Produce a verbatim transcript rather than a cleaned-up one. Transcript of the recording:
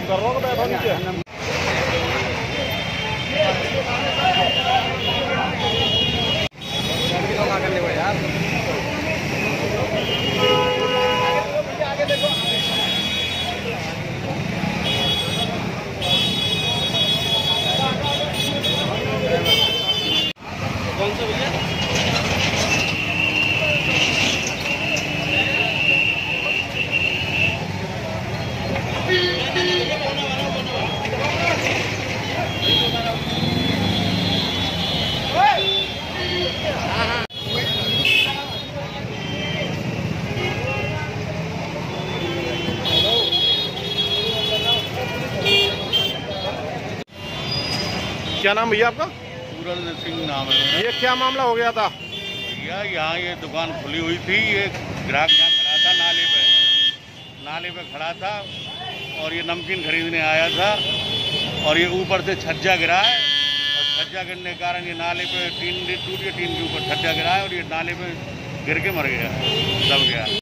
कर रहा हूँ बैठो नीचे। कौन सा भैया? क्या नाम भैया आपका? सूरज सिंह नाम है। ये क्या मामला हो गया था भैया यहाँ ये दुकान खुली हुई थी, ये ग्राहक यहाँ खड़ा था नाले पे नाले पे खड़ा था और ये नमकीन खरीदने आया था और ये ऊपर से छज्जा गिरा है और छज्जा गिरने के कारण ये नाले पे टीन टूट के टीन के ऊपर छज्जा गिरा है और ये नाले पे गिर के मर गया, दब गया।